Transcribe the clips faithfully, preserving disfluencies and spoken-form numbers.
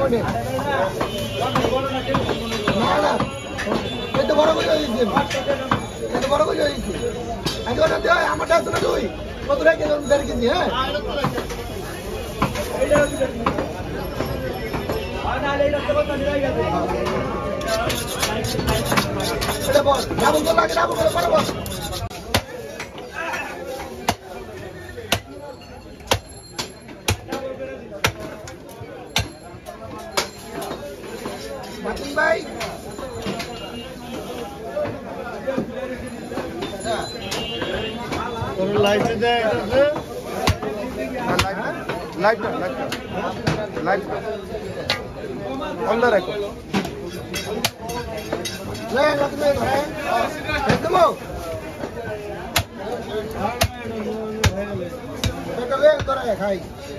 মোটামুটি না না এই তো বড় করে দিয়েছি এই তো বড় করে দিয়েছি আজ ওটা দেয় আমারটা তো না দুই কত রেখে দেড় কেজি হ্যাঁ এটা বল ডাবল করে লাগে ডাবল করে পরে বল মাতিন ভাই তোর লাইফে যায় এটা লাইভটা লাইভটা লাইভটা অন্ধ রাখো লে লাগবে রে একদম এটা লে করে খাই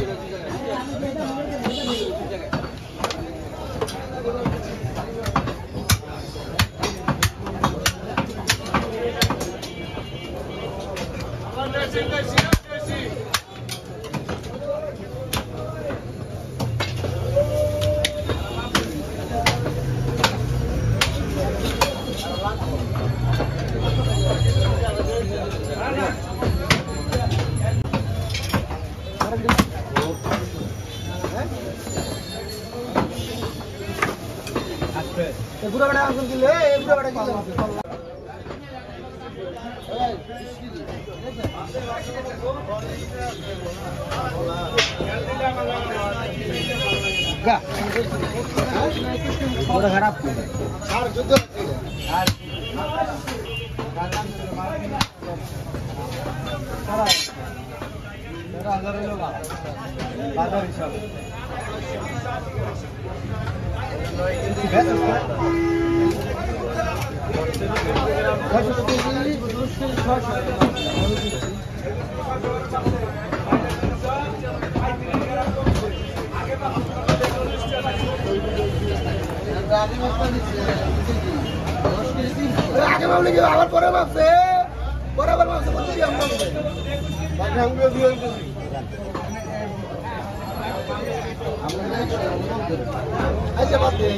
বুড়া বড়া আঙ্গুল দিলে এই বুড়া বড়া দিলে গা বড় খারাপ আর যুদ্ধ আর সারা সারা হাজার হলো না বাজার হিসাব আগে ভাবলে কি আবার পরে ভাবছে বরাবর ভাবছে বলছি আমরা আচ্ছা বাদ দিয়ে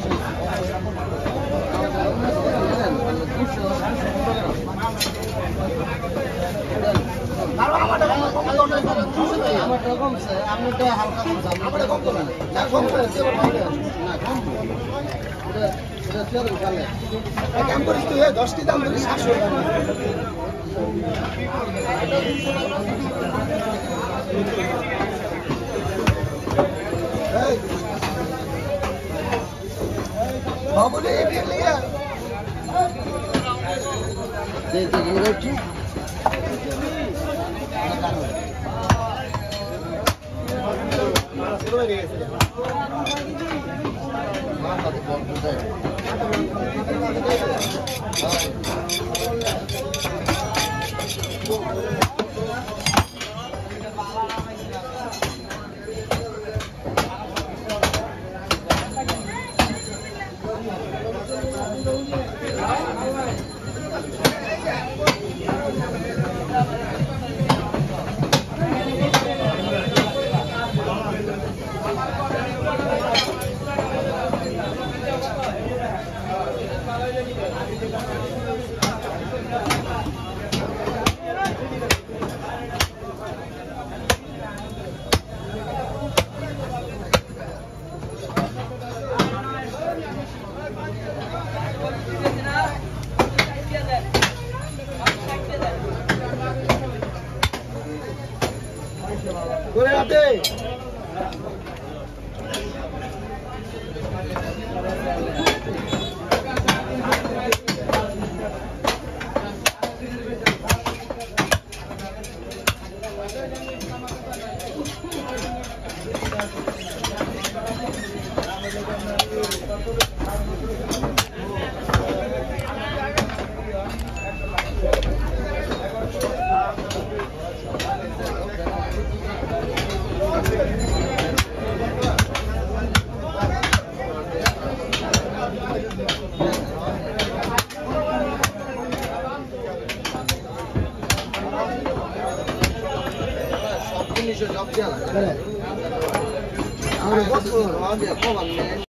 আমারটা কমছে আপনারটা হালকা কমছে আমারটা কম তো না না কম করে না কম এটা এটা চলে চলে কাম করিস তুই দশটি দাম ধরে সাতশো টাকা বাবুলে বিয়ে লিয়া দে দে গেছি শুরু হয়ে গেছে না তাতে বল বুঝাই করে রাতে সব জিনিস সব জানা আগে কম